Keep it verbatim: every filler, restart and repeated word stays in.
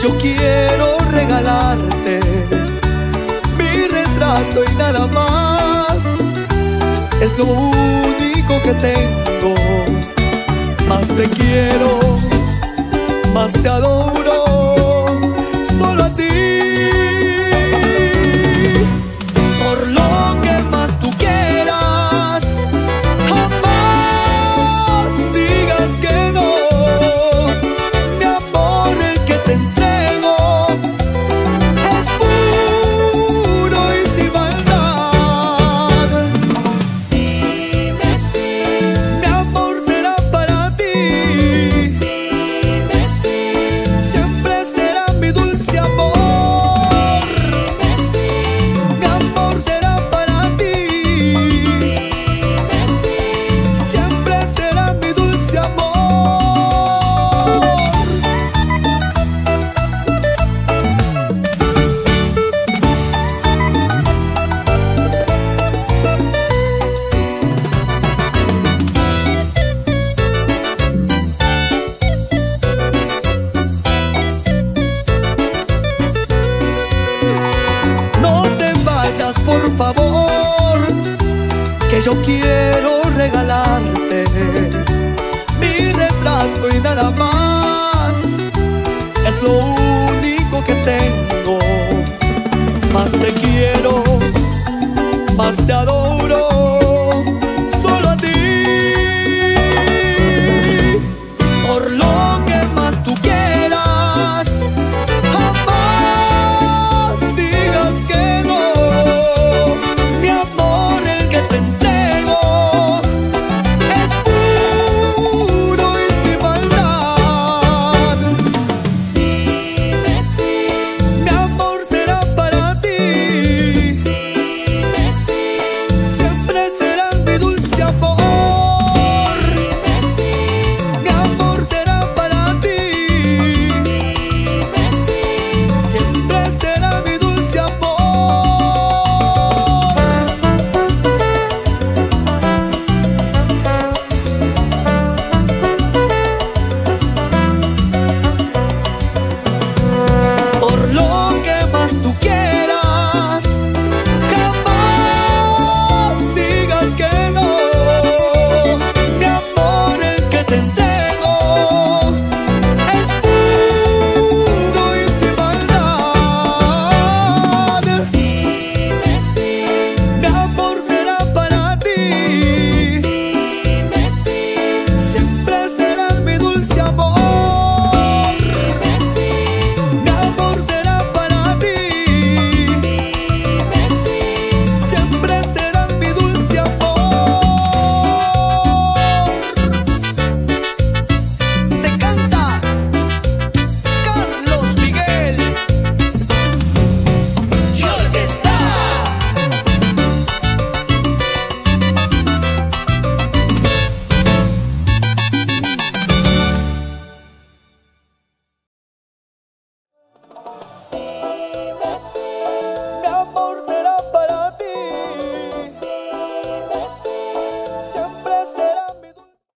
yo quiero regalarte mi retrato y nada más. Es lo único que tengo. Más te quiero, más te adoro, solo a ti. Por lo que más tú quieras, jamás digas que no. Mi amor, el que te entrego es puro y sin maldad. Dime si Mi amor será para ti. Dime si Siempre será mi dulce amor. Dime si Mi amor será para ti. Dime si Siempre será mi dulce amor. No te vayas, por favor, que yo quiero regalarte mi retrato y nada más. Es lo único que tengo.